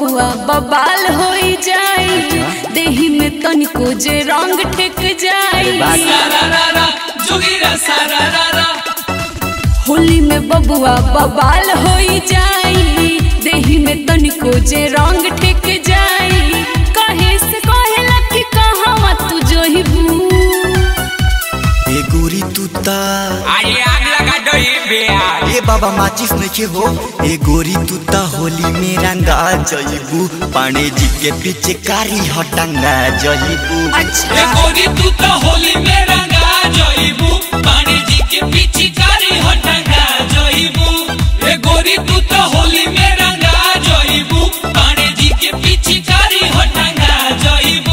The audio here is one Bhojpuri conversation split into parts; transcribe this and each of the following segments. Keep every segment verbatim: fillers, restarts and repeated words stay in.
बबुआ बबाल हो जाई, देही में तनिको जे रंग टेक जाई। होली में बबुआ बबाल हो जाई, देही में तनिको जे रंग टेक जाई। कहे से कहेला कि कहवा तू जोहिबू ए गोरी तूता अरे आग लगा दो ये बेयार। ए बाबा माचिस नहीं हो। ए गोरी तूता होली में रंगा जइबू, पांडे जी के पीछे कारी हटंगा जइबू। अच्छा ए गोरी तूता होली में रंगा जइबू, पांडे जी के पीछे कारी हटंगा जइबू। ए गोरी तूता होली में रंगा जइबू, पांडे जी के पीछे कारी हटंगा जइबू।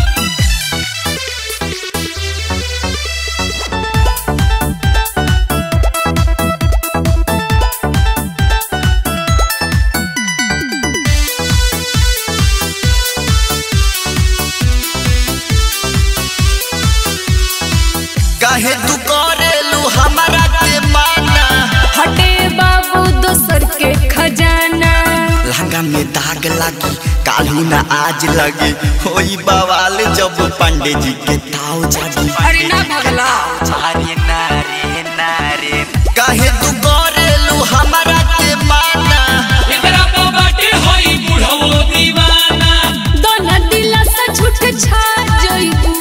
काहे तू करेलू हमारा के माना, हटे बाबू दोसर के खजाना। लहंगा में दाग लगी कालू ना आज लगी, होई बवाल जब पांडे जी के ताव जागी। अरे ना भगला अरे नारे नारे काहे तू करेलू हमारा के माना, एकरा पे बाटे होई बुढ़ो दीवाना। दोना दिला से छूट छा जइबू।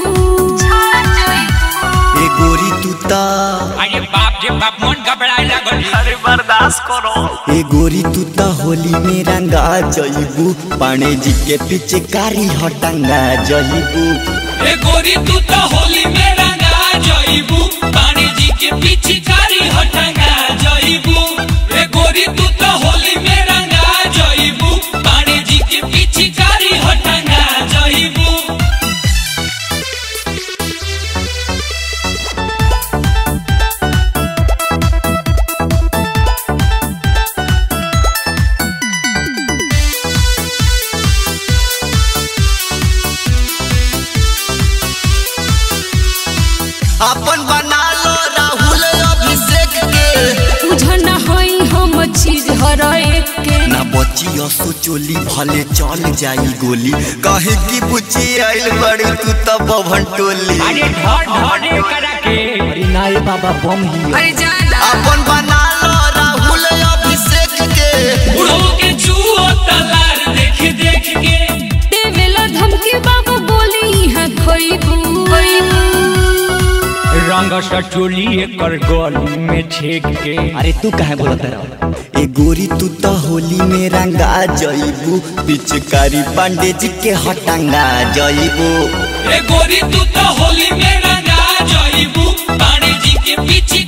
ए गोरी तूता अरे बाप रे बाप मन घबराए लागल। अरे बर्दाश्त करो। ए गोरी तूता होली में रंगा जइबू, पांडे जी के पीछे कारी हटंगा जइबू। ए गोरी तूता होली में रंगा जइबू, पांडे जी के पीछे कारी हटंगा जइबू। ए गोरी तूता होली में रंगा जइबू, पांडे जी के पीछे कारी हटंगा जइबू। अपन बना लो राहुल अभिषेक के, बुझन होई हम चीज हर एक के। ना बची असो चोली भले चल जाई गोली, कहे की बुची आइल बड़ी तू तब बभन टोली। अरे ढोर ढोर करा के अरे ना ये बाबा बम ही अरे जाना अपन बना लो राहुल अभिषेक के, बुढ़ो के जुओ तलार देख देख के। देवेला धमकी बाबू बोली यहाँ खोइबू। रंग सचोली एकर गली में छेक के। अरे तू कहे बोलत रहा। ए गोरी तू तो होली में रंगा जइबू, पिचकारी पांडे जी के हटंगा जइबू। ए गोरी तू तो होली में रंगा जइबू, पांडे जी के पीछे